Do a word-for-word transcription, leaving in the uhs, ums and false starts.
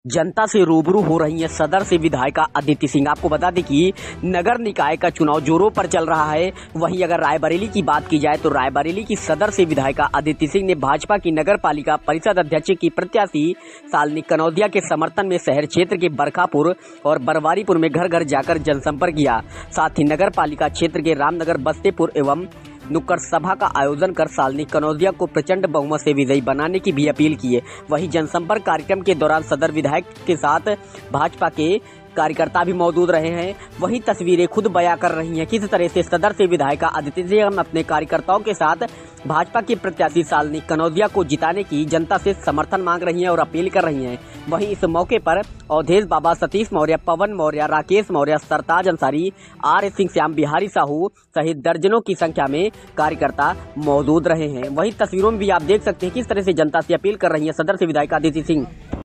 जनता से रूबरू हो रही है सदर से विधायिका अदिति सिंह। आपको बता दें कि नगर निकाय का चुनाव जोरों पर चल रहा है। वहीं अगर रायबरेली की बात की जाए तो रायबरेली की सदर से विधायिका अदिति सिंह ने भाजपा की नगर पालिका परिषद अध्यक्ष की प्रत्याशी शालिनी कनौदिया के समर्थन में शहर क्षेत्र के बरखापुर और बरवारीपुर में घर घर जाकर जनसंपर्क किया। साथ ही नगर पालिका क्षेत्र के रामनगर, बस्तेपुर एवं नुक्कड़ सभा का आयोजन कर शालिनी कनौदिया को प्रचंड बहुमत से विजयी बनाने की भी अपील की है। वहीं जनसंपर्क कार्यक्रम के दौरान सदर विधायक के साथ भाजपा के कार्यकर्ता भी मौजूद रहे हैं। वहीं तस्वीरें खुद बयां कर रही हैं किस तरह से सदर से विधायिका अदिति सिंह अपने कार्यकर्ताओं के साथ भाजपा की प्रत्याशी शालिनी कनौदिया को जिताने की जनता से समर्थन मांग रही हैं और अपील कर रही हैं। वहीं इस मौके पर अवधेश बाबा, सतीश मौर्य, पवन मौर्य, राकेश मौर्य, सरताज अंसारी, आर एस सिंह, श्याम बिहारी साहू सहित दर्जनों की संख्या में कार्यकर्ता मौजूद रहे हैं। वहीं तस्वीरों में भी आप देख सकते हैं किस तरह से जनता से अपील कर रही है सदर से विधायिका अदिति सिंह।